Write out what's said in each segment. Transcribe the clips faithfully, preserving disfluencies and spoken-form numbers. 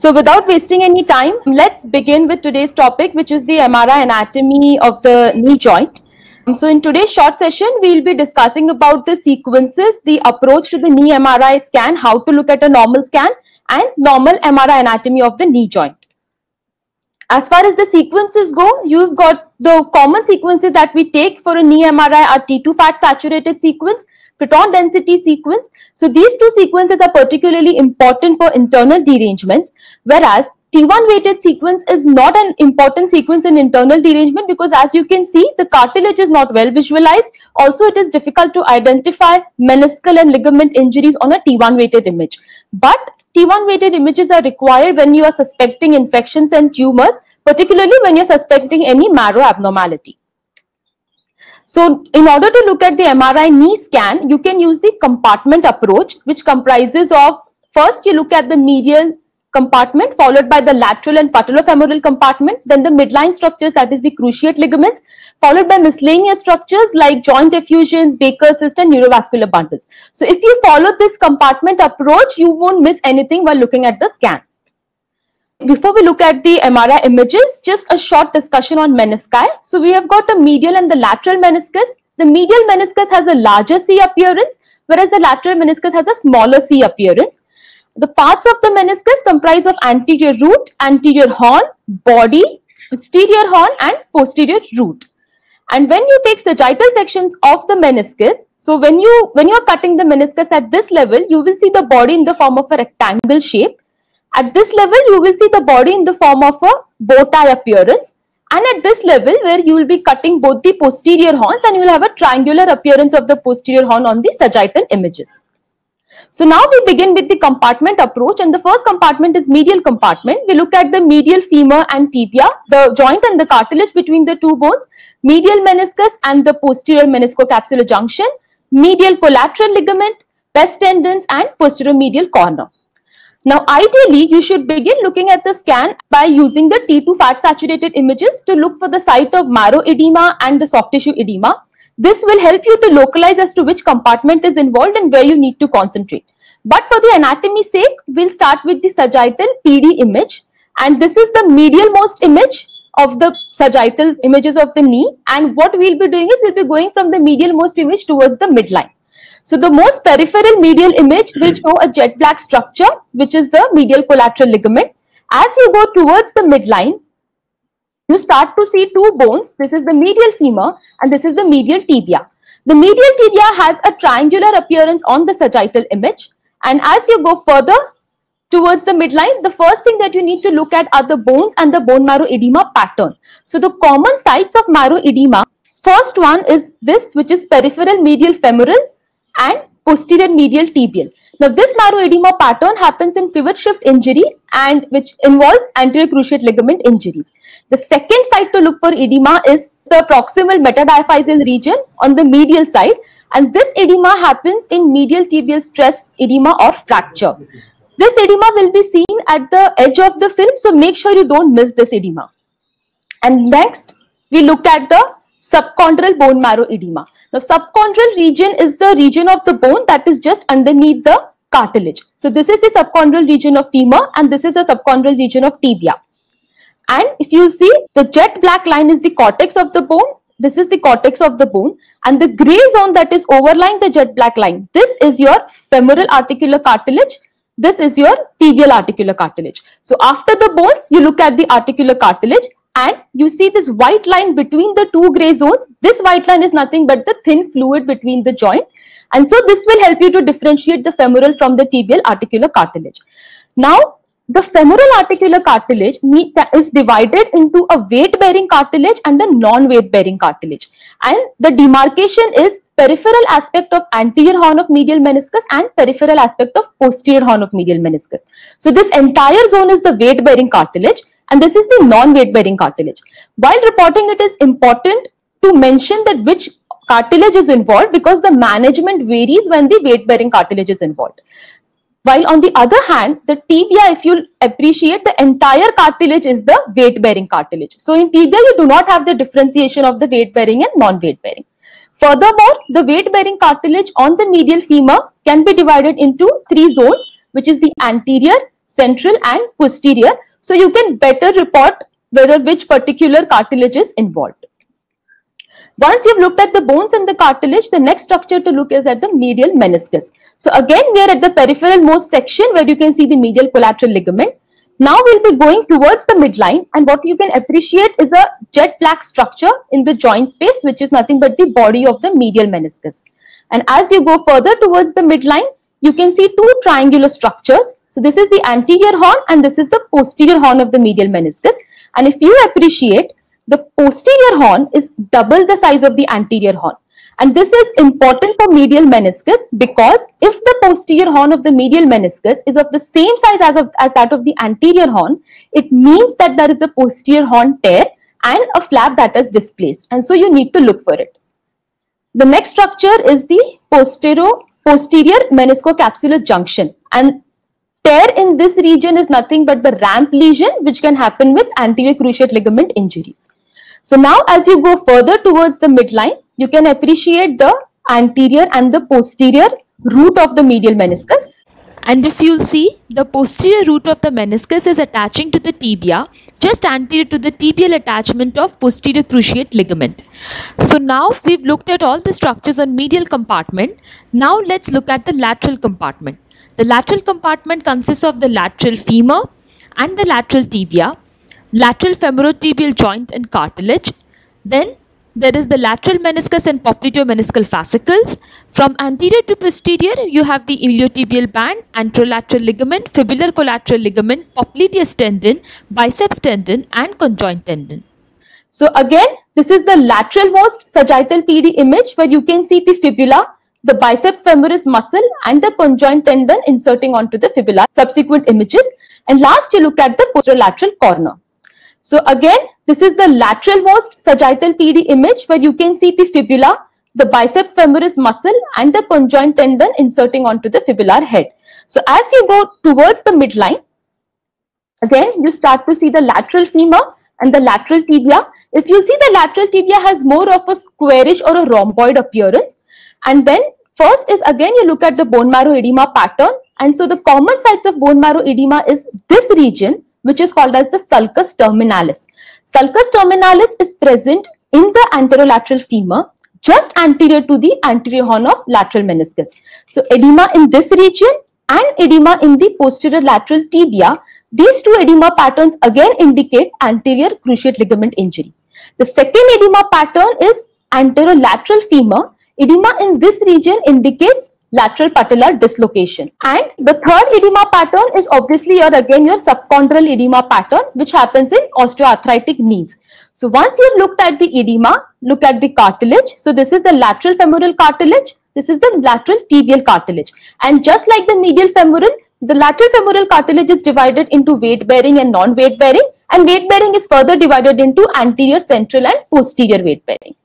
So without wasting any time, let's begin with today's topic, which is the M R I anatomy of the knee joint. So in today's short session, we'll be discussing about the sequences, the approach to the knee M R I scan, how to look at a normal scan, and normal M R I anatomy of the knee joint. As far as the sequences go, you've got the common sequences that we take for a knee M R I are T two fat saturated sequence, proton density sequence. So these two sequences are particularly important for internal derangements, whereas T one weighted sequence is not an important sequence in internal derangement because, as you can see, the cartilage is not well visualized. Also, it is difficult to identify meniscal and ligament injuries on a T one weighted image. But T one weighted images are required when you are suspecting infections and tumors, particularly when you're suspecting any marrow abnormality. So in order to look at the M R I knee scan, you can use the compartment approach, which comprises of, first you look at the medial compartment, followed by the lateral and patellofemoral compartment, then the midline structures, that is the cruciate ligaments, followed by miscellaneous structures like joint effusions, Baker's cyst, and neurovascular bundles. So if you follow this compartment approach, you won't miss anything while looking at the scan. Before we look at the M R I images, just a short discussion on menisci. So we have got a medial and the lateral meniscus. The medial meniscus has a larger C appearance, whereas the lateral meniscus has a smaller C appearance. The parts of the meniscus comprise of anterior root, anterior horn, body, posterior horn, and posterior root. And when you take sagittal sections of the meniscus, so when you when you are cutting the meniscus at this level, you will see the body in the form of a rectangle shape. At this level, you will see the body in the form of a bow tie appearance. And at this level, where you will be cutting both the posterior horns, and you will have a triangular appearance of the posterior horn on the sagittal images. So now we begin with the compartment approach, and the first compartment is medial compartment. We look at the medial femur and tibia, the joint and the cartilage between the two bones, medial meniscus and the posterior meniscocapsular junction, medial collateral ligament, pes tendons, and posterior medial corner. Now, ideally, you should begin looking at the scan by using the T two fat saturated images to look for the site of marrow edema and the soft tissue edema. This will help you to localize as to which compartment is involved and where you need to concentrate. But for the anatomy sake, we'll start with the sagittal P D image. And this is the medial most image of the sagittal images of the knee. And what we'll be doing is we'll be going from the medial most image towards the midline. So the most peripheral medial image will show a jet black structure, which is the medial collateral ligament. As you go towards the midline, you start to see two bones. This is the medial femur and this is the medial tibia. The medial tibia has a triangular appearance on the sagittal image. And as you go further towards the midline, the first thing that you need to look at are the bones and the bone marrow edema pattern. So the common sites of marrow edema, first one is this, which is peripheral medial femoral and posterior medial tibial. Now this marrow edema pattern happens in pivot shift injury and which involves anterior cruciate ligament injuries. The second site to look for edema is the proximal metadiaphyseal region on the medial side, and this edema happens in medial tibial stress edema or fracture. This edema will be seen at the edge of the film, so make sure you don't miss this edema. And next we looked at the subchondral bone marrow edema. The subchondral region is the region of the bone that is just underneath the cartilage. So this is the subchondral region of femur and this is the subchondral region of tibia. And if you see, the jet black line is the cortex of the bone. This is the cortex of the bone, and the gray zone that is overlying the jet black line, this is your femoral articular cartilage. This is your tibial articular cartilage. So after the bones, you look at the articular cartilage. And you see this white line between the two gray zones. This white line is nothing but the thin fluid between the joint. And so this will help you to differentiate the femoral from the tibial articular cartilage. Now, the femoral articular cartilage is divided into a weight-bearing cartilage and a non-weight-bearing cartilage. And the demarcation is peripheral aspect of anterior horn of medial meniscus and peripheral aspect of posterior horn of medial meniscus. So this entire zone is the weight-bearing cartilage. And this is the non-weight bearing cartilage. While reporting, it is important to mention that which cartilage is involved because the management varies when the weight bearing cartilage is involved. While on the other hand, the tibia, if you appreciate, the entire cartilage is the weight bearing cartilage. So in tibia, you do not have the differentiation of the weight bearing and non-weight bearing. Furthermore, the weight bearing cartilage on the medial femur can be divided into three zones, which is the anterior, central and posterior, so you can better report whether which particular cartilage is involved. Once you've looked at the bones and the cartilage, the next structure to look is at the medial meniscus. So again, we are at the peripheral most section where you can see the medial collateral ligament. Now we'll be going towards the midline, and what you can appreciate is a jet black structure in the joint space, which is nothing but the body of the medial meniscus. And as you go further towards the midline, you can see two triangular structures. So this is the anterior horn and this is the posterior horn of the medial meniscus. And if you appreciate, the posterior horn is double the size of the anterior horn. And this is important for medial meniscus because if the posterior horn of the medial meniscus is of the same size as, of, as that of the anterior horn, it means that there is a posterior horn tear and a flap that is displaced. And so you need to look for it. The next structure is the posterior, posterior meniscocapsular junction. And tear in this region is nothing but the ramp lesion, which can happen with anterior cruciate ligament injuries. So now as you go further towards the midline, you can appreciate the anterior and the posterior root of the medial meniscus. And if you'll see, the posterior root of the meniscus is attaching to the tibia, just anterior to the tibial attachment of posterior cruciate ligament. So now we've looked at all the structures on medial compartment. Now let's look at the lateral compartment. The lateral compartment consists of the lateral femur and the lateral tibia, lateral femorotibial joint and cartilage. Then there is the lateral meniscus and popliteomeniscal fascicles. From anterior to posterior, you have the iliotibial band, anterolateral ligament, fibular collateral ligament, popliteus tendon, biceps tendon and conjoint tendon. So again, this is the lateral most sagittal P D image where you can see the fibula, the biceps femoris muscle and the conjoint tendon inserting onto the fibula. Subsequent images. And last you look at the posterolateral corner. So again, this is the lateral most sagittal P D image where you can see the fibula, the biceps femoris muscle and the conjoint tendon inserting onto the fibular head. So as you go towards the midline, again you start to see the lateral femur and the lateral tibia. If you see, the lateral tibia has more of a squarish or a rhomboid appearance. And then first is again you look at the bone marrow edema pattern. And so the common sites of bone marrow edema is this region, which is called as the sulcus terminalis. Sulcus terminalis is present in the anterolateral femur, just anterior to the anterior horn of lateral meniscus. So edema in this region and edema in the posterior lateral tibia, these two edema patterns again indicate anterior cruciate ligament injury. The second edema pattern is anterolateral femur. Edema in this region indicates lateral patellar dislocation. And the third edema pattern is obviously your again your subchondral edema pattern, which happens in osteoarthritic knees. So once you've looked at the edema, look at the cartilage. So this is the lateral femoral cartilage. This is the lateral tibial cartilage. And just like the medial femoral, the lateral femoral cartilage is divided into weight bearing and non-weight bearing. And weight bearing is further divided into anterior, central and posterior weight bearing.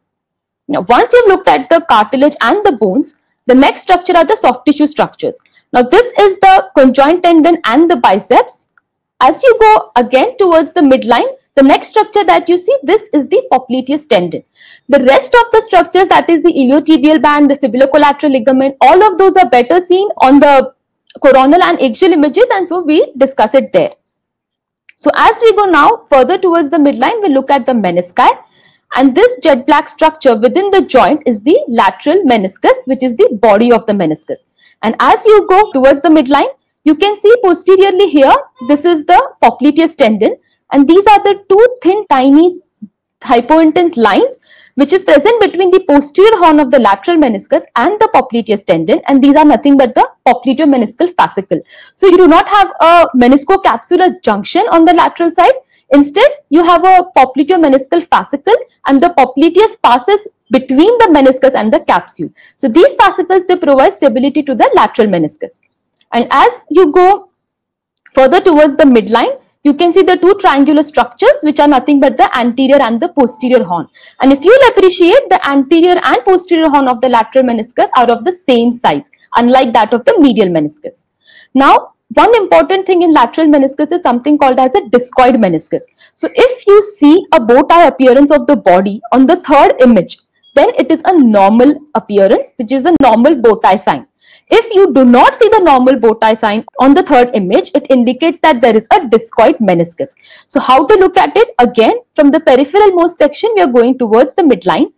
Now once you've looked at the cartilage and the bones, the next structure are the soft tissue structures. Now this is the conjoint tendon and the biceps. As you go again towards the midline, the next structure that you see, this is the popliteus tendon. The rest of the structures, that is the iliotibial band, the fibulocollateral ligament, all of those are better seen on the coronal and axial images, and so we discuss it there. So as we go now further towards the midline, we look at the menisci. And this jet black structure within the joint is the lateral meniscus, which is the body of the meniscus. And as you go towards the midline, you can see posteriorly here, this is the popliteus tendon. And these are the two thin, tiny hypointense lines, which is present between the posterior horn of the lateral meniscus and the popliteus tendon. And these are nothing but the popliteomeniscal fascicle. So you do not have a meniscocapsular junction on the lateral side. Instead, you have a popliteomeniscal fascicle, and the popliteus passes between the meniscus and the capsule. So these fascicles, they provide stability to the lateral meniscus. And as you go further towards the midline, you can see the two triangular structures, which are nothing but the anterior and the posterior horn. And if you'll appreciate, the anterior and posterior horn of the lateral meniscus are of the same size, unlike that of the medial meniscus. Now, one important thing in lateral meniscus is something called as a discoid meniscus. So if you see a bow tie appearance of the body on the third image, then it is a normal appearance, which is a normal bow tie sign. If you do not see the normal bow tie sign on the third image, it indicates that there is a discoid meniscus. So how to look at it? Again, from the peripheral most section, we are going towards the midline.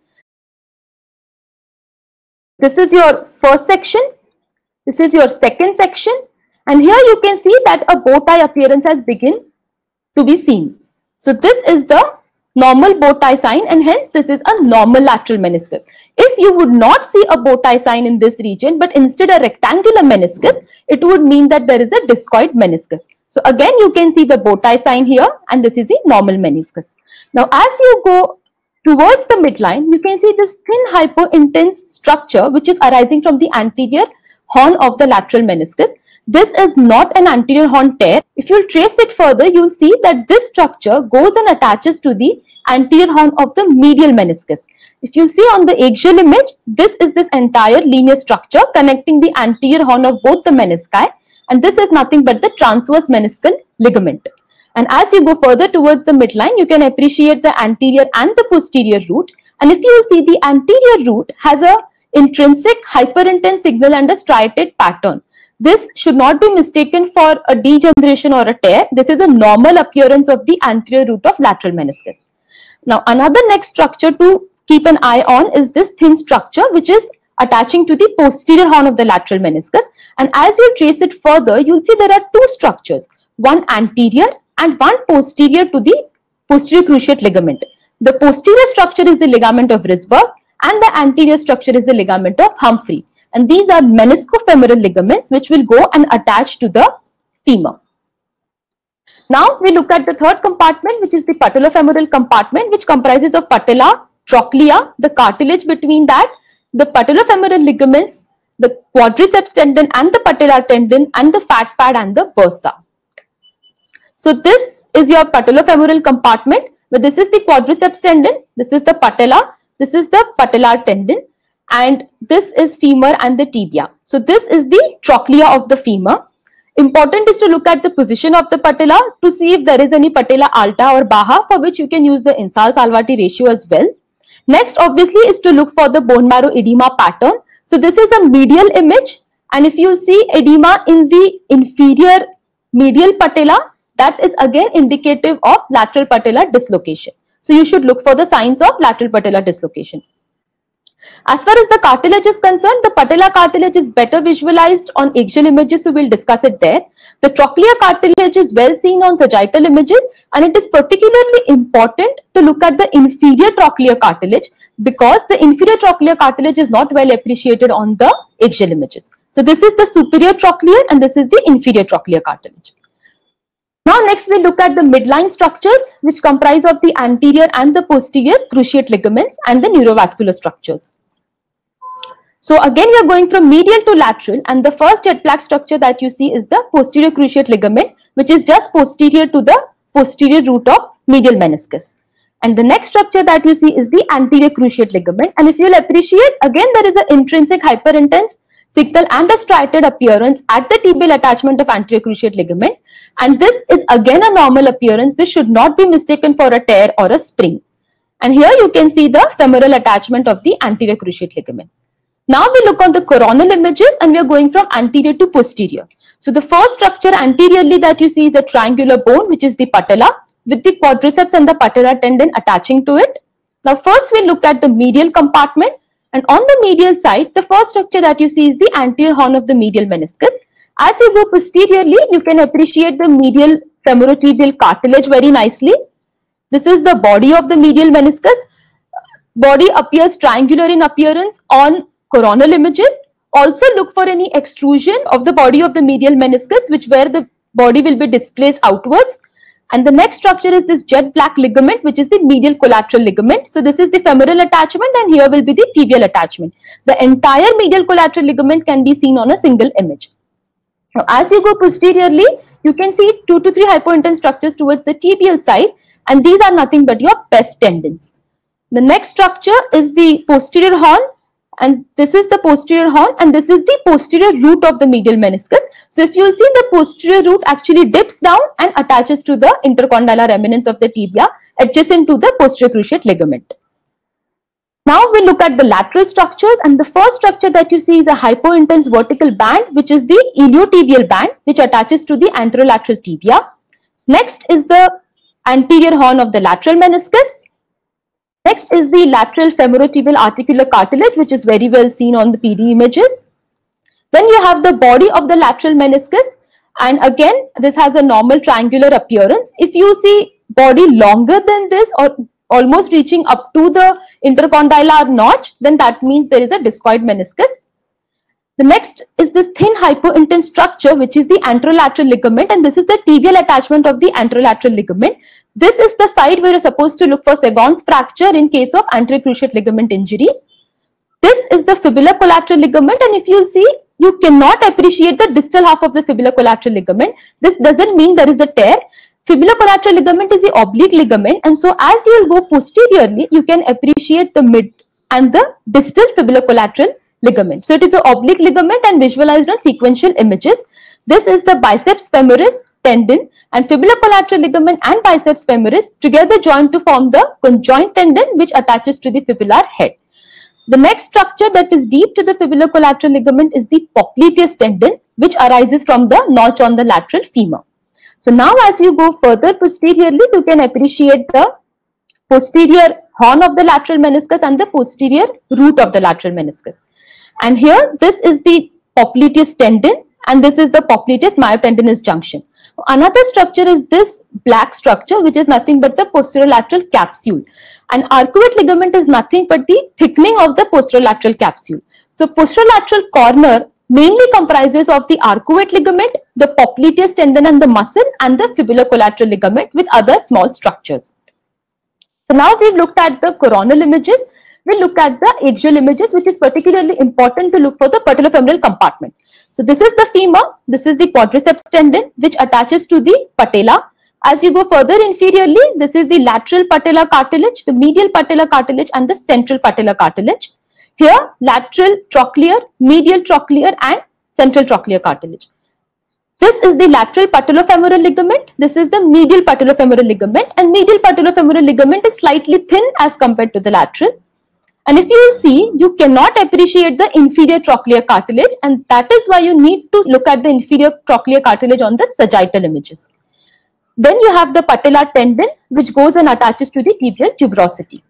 This is your first section. This is your second section. And here you can see that a bow tie appearance has begun to be seen. So this is the normal bow tie sign, and hence this is a normal lateral meniscus. If you would not see a bow tie sign in this region, but instead a rectangular meniscus, it would mean that there is a discoid meniscus. So again, you can see the bow tie sign here, and this is a normal meniscus. Now as you go towards the midline, you can see this thin hypointense structure which is arising from the anterior horn of the lateral meniscus. This is not an anterior horn tear. If you trace it further, you will see that this structure goes and attaches to the anterior horn of the medial meniscus. If you see on the axial image, this is this entire linear structure connecting the anterior horn of both the menisci, and this is nothing but the transverse meniscal ligament. And as you go further towards the midline, you can appreciate the anterior and the posterior root. And if you see, the anterior root has a intrinsic hyperintense signal and a striated pattern. This should not be mistaken for a degeneration or a tear. This is a normal appearance of the anterior root of lateral meniscus. Now, another next structure to keep an eye on is this thin structure which is attaching to the posterior horn of the lateral meniscus. And as you trace it further, you'll see there are two structures, one anterior and one posterior to the posterior cruciate ligament. The posterior structure is the ligament of Risberg and the anterior structure is the ligament of Humphrey. And these are meniscofemoral ligaments which will go and attach to the femur. Now we look at the third compartment, which is the patellofemoral compartment, which comprises of patella, trochlea, the cartilage between that, the patellofemoral ligaments, the quadriceps tendon and the patellar tendon, and the fat pad and the bursa. So this is your patellofemoral compartment, but this is the quadriceps tendon, this is the patella, this is the patellar tendon, and this is femur and the tibia. So this is the trochlea of the femur. Important is to look at the position of the patella to see if there is any patella alta or baja, for which you can use the Insall-Salvati ratio as well. Next, obviously, is to look for the bone marrow edema pattern. So this is a medial image, and if you see edema in the inferior medial patella, that is again indicative of lateral patellar dislocation. So you should look for the signs of lateral patellar dislocation. As far as the cartilage is concerned, the patella cartilage is better visualized on axial images, so we'll discuss it there. The trochlea cartilage is well seen on sagittal images, and it is particularly important to look at the inferior trochlear cartilage because the inferior trochlear cartilage is not well appreciated on the axial images. So this is the superior trochlear and this is the inferior trochlear cartilage. Now next we look at the midline structures, which comprise of the anterior and the posterior cruciate ligaments and the neurovascular structures. So again we are going from medial to lateral, and the first jet black structure that you see is the posterior cruciate ligament, which is just posterior to the posterior root of medial meniscus. And the next structure that you see is the anterior cruciate ligament, and if you will appreciate, again there is an intrinsic hyperintense signal and a striated appearance at the tibial attachment of anterior cruciate ligament, and this is again a normal appearance. This should not be mistaken for a tear or a spring. And here you can see the femoral attachment of the anterior cruciate ligament. Now we look on the coronal images, and we are going from anterior to posterior. So the first structure anteriorly that you see is a triangular bone, which is the patella, with the quadriceps and the patellar tendon attaching to it. Now first we look at the medial compartment, and on the medial side, the first structure that you see is the anterior horn of the medial meniscus. As you go posteriorly, you can appreciate the medial femorotibial cartilage very nicely. This is the body of the medial meniscus. Body appears triangular in appearance on coronal images. Also look for any extrusion of the body of the medial meniscus, which where the body will be displaced outwards. And the next structure is this jet black ligament, which is the medial collateral ligament. So this is the femoral attachment, and here will be the tibial attachment. The entire medial collateral ligament can be seen on a single image. Now, as you go posteriorly, you can see two to three hypointense structures towards the tibial side, and these are nothing but your pes tendons. The next structure is the posterior horn, and this is the posterior horn, and this is the posterior root of the medial meniscus. So if you will see, the posterior root actually dips down and attaches to the intercondylar eminence of the tibia adjacent to the posterior cruciate ligament. Now we look at the lateral structures, and the first structure that you see is a hypointense vertical band, which is the iliotibial band, which attaches to the anterolateral tibia. Next is the anterior horn of the lateral meniscus. Next is the lateral femorotibial articular cartilage, which is very well seen on the P D images. Then you have the body of the lateral meniscus, and again this has a normal triangular appearance. If you see body longer than this or almost reaching up to the intercondylar notch, then that means there is a discoid meniscus. The next is this thin hypointense structure, which is the anterolateral ligament, and this is the tibial attachment of the anterolateral ligament. This is the site where you're supposed to look for Segon's fracture in case of anterior cruciate ligament injuries. This is the fibular collateral ligament, and if you'll see, you cannot appreciate the distal half of the fibular collateral ligament. This doesn't mean there is a tear. Fibular collateral ligament is the oblique ligament, and so as you will go posteriorly, you can appreciate the mid and the distal fibular collateral ligament. So it is an oblique ligament and visualized on sequential images. This is the biceps femoris tendon, and fibular collateral ligament and biceps femoris together join to form the conjoint tendon, which attaches to the fibular head. The next structure that is deep to the fibular collateral ligament is the popliteus tendon, which arises from the notch on the lateral femur. So now as you go further posteriorly, you can appreciate the posterior horn of the lateral meniscus and the posterior root of the lateral meniscus. And here this is the popliteus tendon, and this is the popliteus myotendinous junction. Another structure is this black structure, which is nothing but the posterolateral capsule. And arcuate ligament is nothing but the thickening of the posterolateral capsule. So posterolateral corner mainly comprises of the arcuate ligament, the popliteus tendon and the muscle, and the fibular collateral ligament with other small structures. So now we've looked at the coronal images. We'll look at the axial images, which is particularly important to look for the patellofemoral compartment. So this is the femur, this is the quadriceps tendon, which attaches to the patella. As you go further inferiorly, this is the lateral patellar cartilage, the medial patellar cartilage and the central patellar cartilage. Here, lateral trochlear, medial trochlear and central trochlear cartilage. This is the lateral patellofemoral ligament, this is the medial patellofemoral ligament, and medial patellofemoral ligament is slightly thin as compared to the lateral. And if you see, you cannot appreciate the inferior trochlear cartilage, and that is why you need to look at the inferior trochlear cartilage on the sagittal images. Then you have the patellar tendon, which goes and attaches to the tibial tuberosity.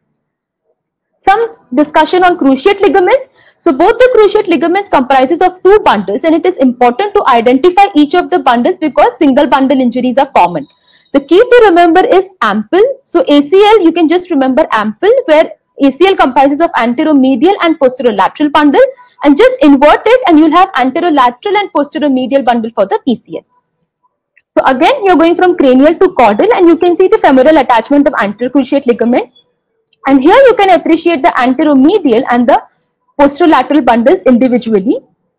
Some discussion on cruciate ligaments. So both the cruciate ligaments comprises of two bundles, and it is important to identify each of the bundles because single bundle injuries are common. The key to remember is ample. So A C L, you can just remember ample, where A C L comprises of anteromedial and posterolateral bundle, and just invert it and you'll have anterolateral and posteromedial bundle for the P C L. So again, you're going from cranial to caudal, and you can see the femoral attachment of anterior cruciate ligament. And here you can appreciate the anteromedial and the posterolateral bundles individually.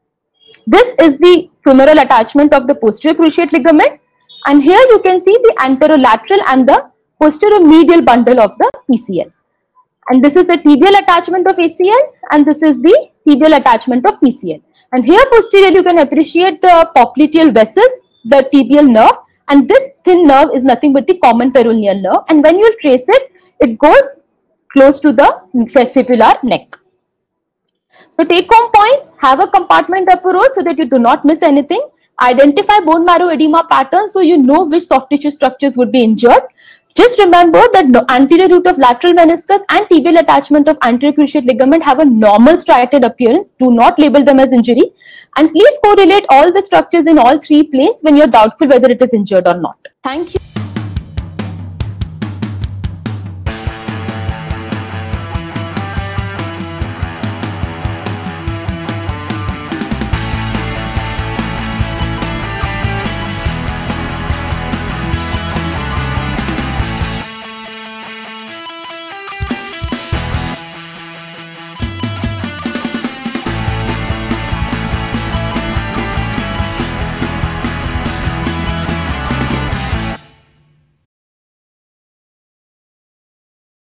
This is the femoral attachment of the posterior cruciate ligament, and here you can see the anterolateral and the posteromedial bundle of the P C L. And this is the tibial attachment of A C L, and this is the tibial attachment of P C L. And here posteriorly you can appreciate the popliteal vessels, the tibial nerve, and this thin nerve is nothing but the common peroneal nerve, and when you trace it, it goes close to the fibular neck. So take home points: have a compartment approach so that you do not miss anything. Identify bone marrow edema patterns so you know which soft tissue structures would be injured. Just remember that the anterior root of lateral meniscus and tibial attachment of anterior cruciate ligament have a normal striated appearance. Do not label them as injury. And please correlate all the structures in all three planes when you're doubtful whether it is injured or not. Thank you.